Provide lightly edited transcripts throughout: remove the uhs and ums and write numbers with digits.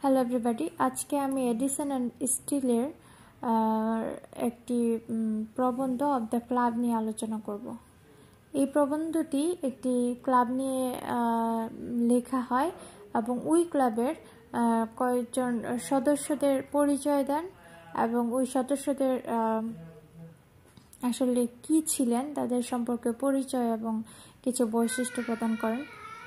Hello everybody, আজকে আমি Edison and স্টিলের একটি প্রবন্ধ অফ দ্য ক্লাব নিয়ে আলোচনা করব। এই প্রবন্ধটি একটি ক্লাব নিয়ে লেখা হয় এবং ওই ক্লাবের কয়েকজন সদস্যদের পরিচয় দেন এবং ওই সদস্যদের আসলে কি ছিলেন তাদের সম্পর্কে পরিচয় এবং কিছু বৈশিষ্ট্য প্রদান করেন।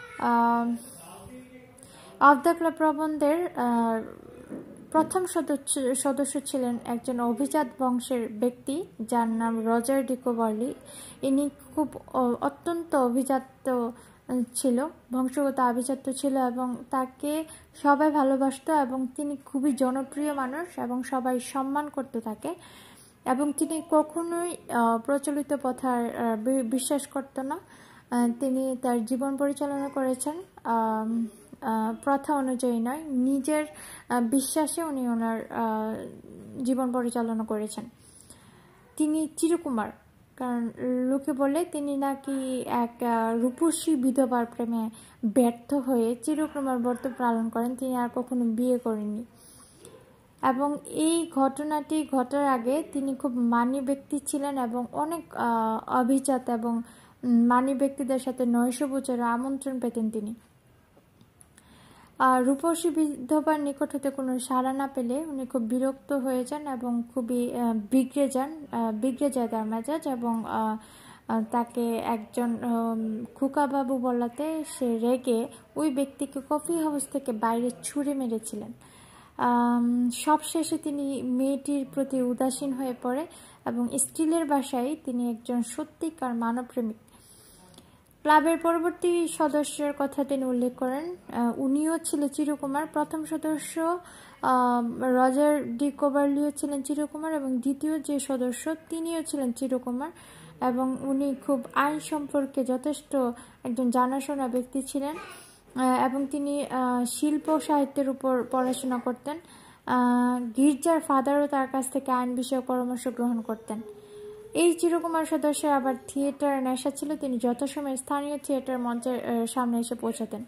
অফ দ্য ক্লাব প্রবন্ধের প্রথম সদস্য ছিলেন একজন অভিজাত বংশের ব্যক্তি যার নাম রজার ডিকোভারলি। ইনি খুব অত্যন্ত অভিজাত ছিল, বংশগত আভিজাত্য ছিল এবং তাকে সবাই ভালোবাসত এবং তিনি খুবই জনপ্রিয় মানুষ এবং সবাই সম্মান করতে থাকে এবং তিনি কখনোই প্রচলিত প্রথার বিশ্বাস করত না। তিনি তার জীবন পরিচালনা করেছেন প্রথা অনুযায়ী নয়, নিজের বিশ্বাসে উনি ওনার জীবন পরিচালনা করেছেন। তিনি চিরকুমার, কারণ লোকে বলে তিনি নাকি এক রূপসী বিধবার প্রেমে ব্যর্থ হয়ে চিরকুমার ব্রত পালন করেন, তিনি আর কখনো বিয়ে করেননি। এবং এই ঘটনাটি ঘটার আগে তিনি খুব মানী ব্যক্তি ছিলেন এবং অনেক অভিজাত এবং মানী ব্যক্তিদের সাথে নৈশভোজের আমন্ত্রণ পেতেন তিনি। রূপসী বিধবার নিকট হতে কোনো সাড়া না পেলে উনি খুব বিরক্ত হয়ে যান এবং খুবই বিগড়ে যায় তার মেজাজ এবং তাকে একজন খুকাবাবু বলাতে সে রেগে ওই ব্যক্তিকে কফি হাউস থেকে বাইরে ছুঁড়ে মেরেছিলেন। সবশেষে তিনি মেয়েটির প্রতি উদাসীন হয়ে পড়ে এবং স্টিলের বাসায় তিনি একজন সত্যিকার মানবপ্রেমিক। ক্লাবের পরবর্তী সদস্যের কথা তিনি উল্লেখ করেন। উনিও ছিলেন চিরকুমার। প্রথম সদস্য রজার ডিকোভারলিও ছিলেন চিরকুমার এবং দ্বিতীয় যে সদস্য তিনিও ছিলেন চিরকুমার এবং উনি খুব আইন সম্পর্কে যথেষ্ট একজন জানাশোনা ব্যক্তি ছিলেন এবং তিনি শিল্প সাহিত্যের উপর পড়াশোনা করতেন। গির্জার ফাদারও তার কাছ থেকে আইন বিষয়ে পরামর্শ গ্রহণ করতেন। এই চিরকুমার সদস্যের আবার থিয়েটার নেশা ছিল, তিনি যথাসময়ে স্থানীয় থিয়েটার মঞ্চের সামনে এসে পৌঁছাতেন।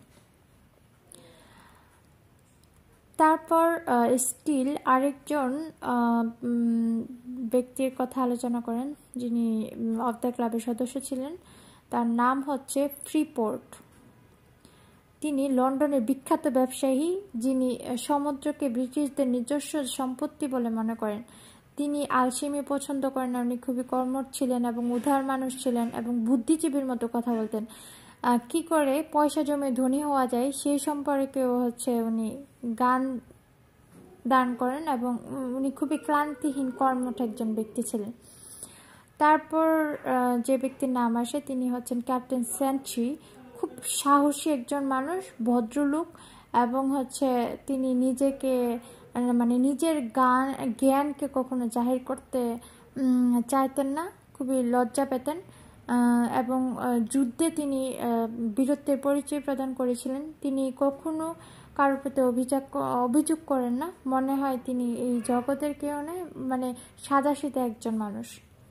তারপর স্টিল আরেকজন ব্যক্তির কথা আলোচনা করেন যিনি অফ দ্য ক্লাবের সদস্য ছিলেন। তার নাম হচ্ছে ফ্রিপোর্ট। তিনি লন্ডনের বিখ্যাত ব্যবসায়ী যিনি সমুদ্রকে ব্রিটিশদের নিজস্ব সম্পত্তি বলে মনে করেন। তিনি আলসেমি পছন্দ করেন না, উনি খুবই কর্মঠ ছিলেন এবং উদার মানুষ ছিলেন এবং বুদ্ধিজীবীর মতো কথা বলতেন। কি করে পয়সা জমে ধনী হওয়া যায় সেই সম্পর্কেও উনি গান দান করেন এবং উনি খুবই ক্লান্তিহীন কর্মঠ একজন ব্যক্তি ছিলেন। তারপর যে ব্যক্তির নাম আসে তিনি হচ্ছেন ক্যাপ্টেন সেন্ট্রি। খুব সাহসী একজন মানুষ, ভদ্রলোক এবং তিনি নিজেকে নিজের জ্ঞানকে কখনো জাহির করতে চাইতেন না, খুবই লজ্জা পেতেন এবং যুদ্ধে তিনি বীরত্বের পরিচয় প্রদান করেছিলেন। তিনি কখনো কারোর প্রতি অভিযোগ করেন না, মনে হয় তিনি এই জগতের কেউ নয়, সাদাসিধা একজন মানুষ।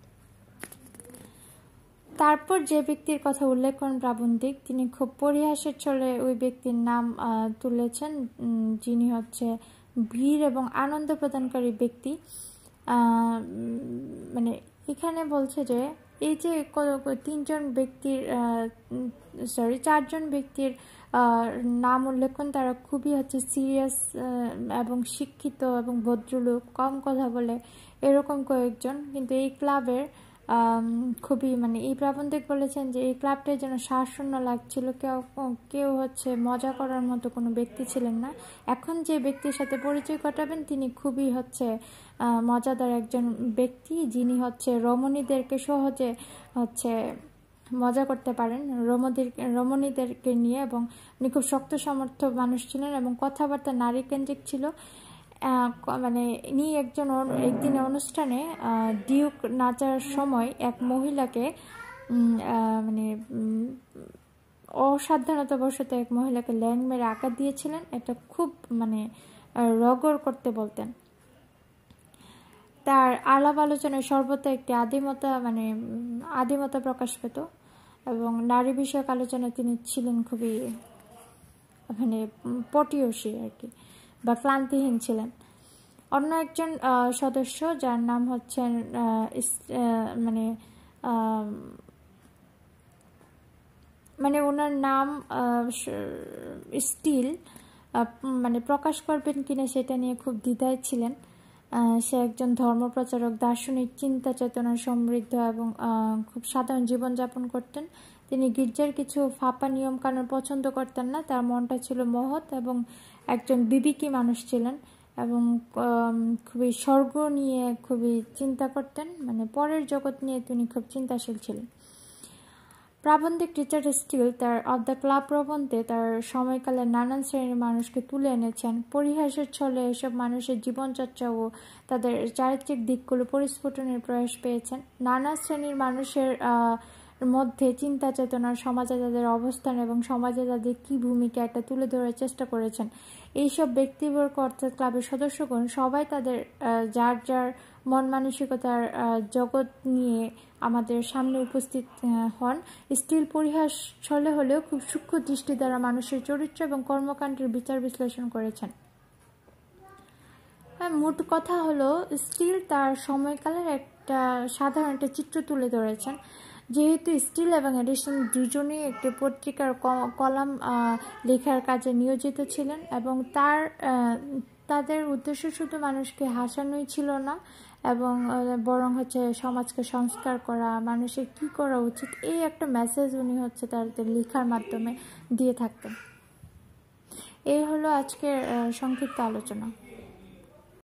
তারপর যে ব্যক্তির কথা উল্লেখ করেন প্রাবন্ধিক, তিনি খুব পরিহাসের ছলে ওই ব্যক্তির নাম তুলেছেন যিনি বীর এবং আনন্দ প্রদানকারী ব্যক্তি। এখানে বলছে যে এই যে চারজন ব্যক্তির নাম উল্লেখ করেন তারা খুবই সিরিয়াস এবং শিক্ষিত এবং ভদ্রলোক, কম কথা বলে এরকম কয়েকজন। কিন্তু এই ক্লাবের খুবই এই প্রাবন্ধিক বলেছেন যে এই ক্লাবটাই যেন শ্বাসশূন্য লাগছিল, কেউ মজা করার মতো কোনো ব্যক্তি ছিলেন না। এখন যে ব্যক্তির সাথে পরিচয় ঘটাবেন তিনি খুবই মজাদার একজন ব্যক্তি যিনি রমণীদেরকে সহজে মজা করতে পারেন রমণীদেরকে নিয়ে এবং উনি খুব শক্ত সমর্থ মানুষ ছিলেন এবং কথাবার্তা নারী কেন্দ্রিক ছিল। ইনি একদিনের অনুষ্ঠানে ডিউক নাচার সময় এক মহিলাকে অসাবধানতাবশত এক মহিলাকে ল্যাং মেরে আঘাত দিয়েছিলেন। এটা খুব রগড় করতে বলতেন। তার আলাপ আলোচনায় সর্বদা একটি আদিমতা প্রকাশ পেত এবং নারী বিষয়ক আলোচনায় তিনি ছিলেন খুবই পটিয়সী আর কি। বা ক্লান্তিহীন ছিলেন। অন্য একজন সদস্য যার নাম হচ্ছেন মানে ওনার নাম স্টিল, প্রকাশ করবেন কিনা সেটা নিয়ে খুব দ্বিধায় ছিলেন। সে একজন ধর্মপ্রচারক, দার্শনিক, চিন্তা চেতনা সমৃদ্ধ এবং খুব সাধারণ জীবনযাপন করতেন। তিনি গির্জার কিছু ফাঁপা নিয়মকানুন পছন্দ করতেন না। তার মনটা ছিল মহৎ এবং একজন বিবেকী মানুষ ছিলেন এবং খুবই স্বর্গ নিয়ে খুবই চিন্তা করতেন, পরের জগৎ নিয়ে তিনি খুব চিন্তাশীল ছিলেন। প্রাবন্ধিক রিচার্ড স্টিল তার অব দ্য ক্লাব প্রবন্ধে তার সময়কালে নানান শ্রেণীর মানুষকে তুলে এনেছেন। পরিহাসের ছলে এসব মানুষের জীবনচর্চা ও তাদের চারিত্রিক দিকগুলো পরিস্ফুটনের প্রয়াস পেয়েছেন। নানা শ্রেণীর মানুষের মধ্যে চিন্তা চেতনার, সমাজে তাদের অবস্থান এবং সমাজে তাদের কী ভূমিকা এটা তুলে ধরার চেষ্টা করেছেন। এইসব ব্যক্তিবর্গ অর্থাৎ ক্লাবের সদস্যগণ সবাই তাদের যার যার মন মানসিকতার জগৎ নিয়ে আমাদের সামনে উপস্থিত হন। স্টিল পরিহাস ছলে হলেও খুব সূক্ষ্ম দৃষ্টি দ্বারা মানুষের চরিত্র এবং কর্মকাণ্ডের বিচার বিশ্লেষণ করেছেন। মোট কথা হলো, স্টিল তার সময়কালের সাধারণ একটা চিত্র তুলে ধরেছেন। যেহেতু স্টিল এবং এডিসন দুজনেই একটি পত্রিকার কলাম লেখার কাজে নিয়োজিত ছিলেন এবং তাদের উদ্দেশ্য শুধু মানুষকে হাসানোই ছিল না, এবং বরং সমাজকে সংস্কার করা, মানুষের কি করা উচিত, এই একটা মেসেজ উনি তাদের লেখার মাধ্যমে দিয়ে থাকতেন। এই হলো আজকের সংক্ষিপ্ত আলোচনা।